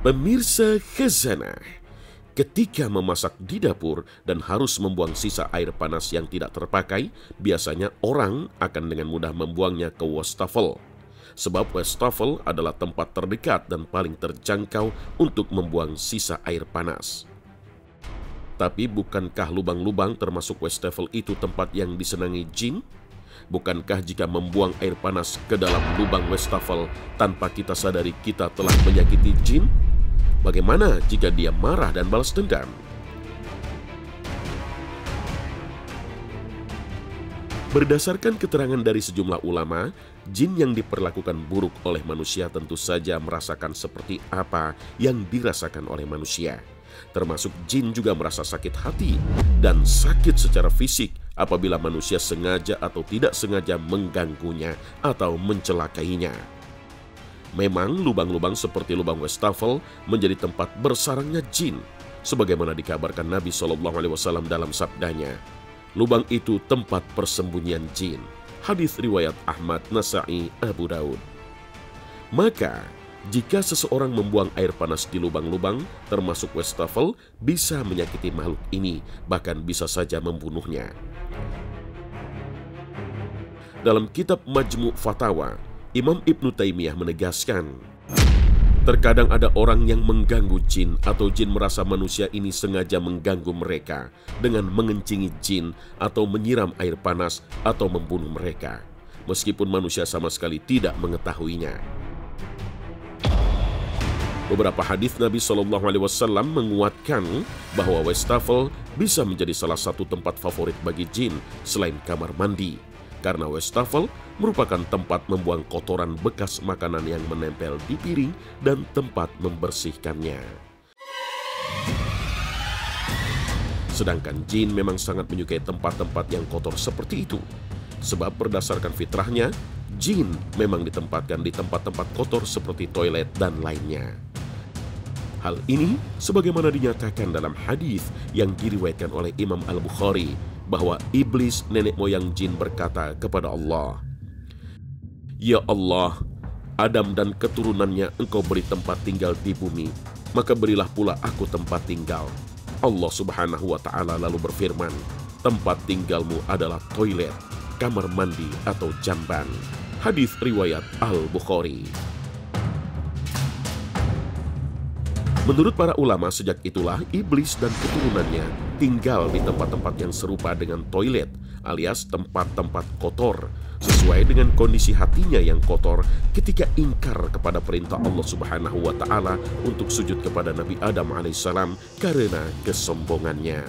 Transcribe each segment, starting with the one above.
Pemirsa Khazanah, ketika memasak di dapur dan harus membuang sisa air panas yang tidak terpakai, biasanya orang akan dengan mudah membuangnya ke wastafel. Sebab wastafel adalah tempat terdekat dan paling terjangkau untuk membuang sisa air panas. Tapi bukankah lubang-lubang termasuk wastafel itu tempat yang disenangi jin? Bukankah jika membuang air panas ke dalam lubang wastafel tanpa kita sadari kita telah menyakiti jin? Bagaimana jika dia marah dan balas dendam? Berdasarkan keterangan dari sejumlah ulama, jin yang diperlakukan buruk oleh manusia tentu saja merasakan seperti apa yang dirasakan oleh manusia. Termasuk jin juga merasa sakit hati dan sakit secara fisik apabila manusia sengaja atau tidak sengaja mengganggunya atau mencelakainya. Memang lubang-lubang seperti lubang wastafel menjadi tempat bersarangnya jin, sebagaimana dikabarkan Nabi SAW dalam sabdanya, lubang itu tempat persembunyian jin. Hadis riwayat Ahmad, Nasa'i, Abu Daud. Maka, jika seseorang membuang air panas di lubang-lubang, termasuk wastafel, bisa menyakiti makhluk ini, bahkan bisa saja membunuhnya. Dalam kitab Majmu' Fatawa, Imam Ibnu Taimiyah menegaskan, terkadang ada orang yang mengganggu jin atau jin merasa manusia ini sengaja mengganggu mereka dengan mengencingi jin atau menyiram air panas atau membunuh mereka, meskipun manusia sama sekali tidak mengetahuinya. Beberapa hadis Nabi SAW menguatkan bahwa wastafel bisa menjadi salah satu tempat favorit bagi jin selain kamar mandi, karena wastafel merupakan tempat membuang kotoran bekas makanan yang menempel di piring dan tempat membersihkannya. Sedangkan jin memang sangat menyukai tempat-tempat yang kotor seperti itu. Sebab berdasarkan fitrahnya, jin memang ditempatkan di tempat-tempat kotor seperti toilet dan lainnya. Hal ini sebagaimana dinyatakan dalam hadis yang diriwayatkan oleh Imam Al-Bukhari, bahwa iblis nenek moyang jin berkata kepada Allah, "Ya Allah, Adam dan keturunannya engkau beri tempat tinggal di bumi, maka berilah pula aku tempat tinggal." Allah Subhanahu wa Ta'ala lalu berfirman, "Tempat tinggalmu adalah toilet, kamar mandi atau jamban." Hadis riwayat Al-Bukhari. Menurut para ulama, sejak itulah iblis dan keturunannya tinggal di tempat-tempat yang serupa dengan toilet, alias tempat-tempat kotor, sesuai dengan kondisi hatinya yang kotor ketika ingkar kepada perintah Allah Subhanahu wa Ta'ala untuk sujud kepada Nabi Adam alaihissalam karena kesombongannya.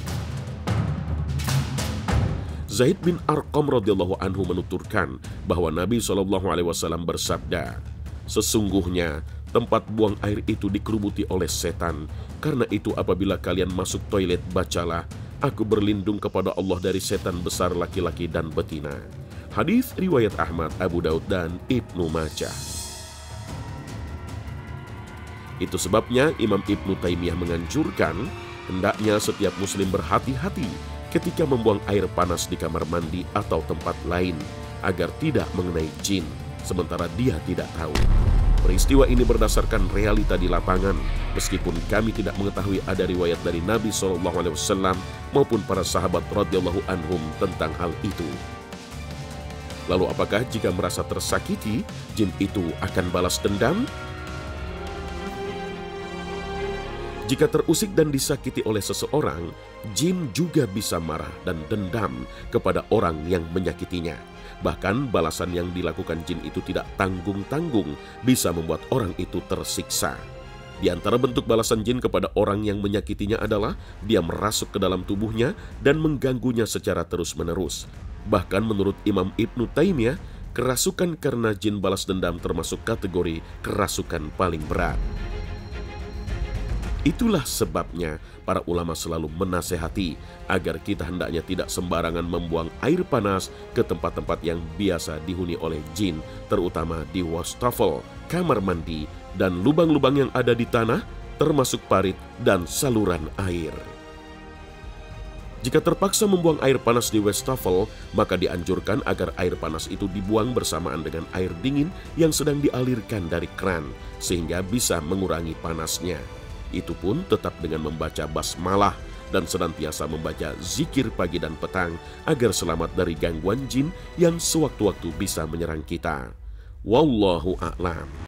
Zaid bin Arqam radhiyallahu anhu menuturkan bahwa Nabi SAW bersabda, "Sesungguhnya tempat buang air itu dikerubuti oleh setan. Karena itu apabila kalian masuk toilet, bacalah, aku berlindung kepada Allah dari setan besar laki-laki dan betina." Hadis riwayat Ahmad, Abu Daud, dan Ibnu Majah. Itu sebabnya Imam Ibnu Taimiyah menganjurkan hendaknya setiap muslim berhati-hati ketika membuang air panas di kamar mandi atau tempat lain, agar tidak mengenai jin, sementara dia tidak tahu. Peristiwa ini berdasarkan realita di lapangan, meskipun kami tidak mengetahui ada riwayat dari Nabi SAW maupun para sahabat radhiyallahu anhum tentang hal itu. Lalu apakah jika merasa tersakiti, jin itu akan balas dendam? Jika terusik dan disakiti oleh seseorang, jin juga bisa marah dan dendam kepada orang yang menyakitinya. Bahkan balasan yang dilakukan jin itu tidak tanggung-tanggung, bisa membuat orang itu tersiksa. Di antara bentuk balasan jin kepada orang yang menyakitinya adalah dia merasuk ke dalam tubuhnya dan mengganggunya secara terus-menerus. Bahkan menurut Imam Ibnu Taimiyah, kerasukan karena jin balas dendam termasuk kategori kerasukan paling berat. Itulah sebabnya para ulama selalu menasehati agar kita hendaknya tidak sembarangan membuang air panas ke tempat-tempat yang biasa dihuni oleh jin, terutama di wastafel, kamar mandi, dan lubang-lubang yang ada di tanah, termasuk parit dan saluran air. Jika terpaksa membuang air panas di wastafel, maka dianjurkan agar air panas itu dibuang bersamaan dengan air dingin yang sedang dialirkan dari keran, sehingga bisa mengurangi panasnya. Itu pun tetap dengan membaca basmalah dan senantiasa membaca zikir pagi dan petang agar selamat dari gangguan jin yang sewaktu-waktu bisa menyerang kita. Wallahu a'lam.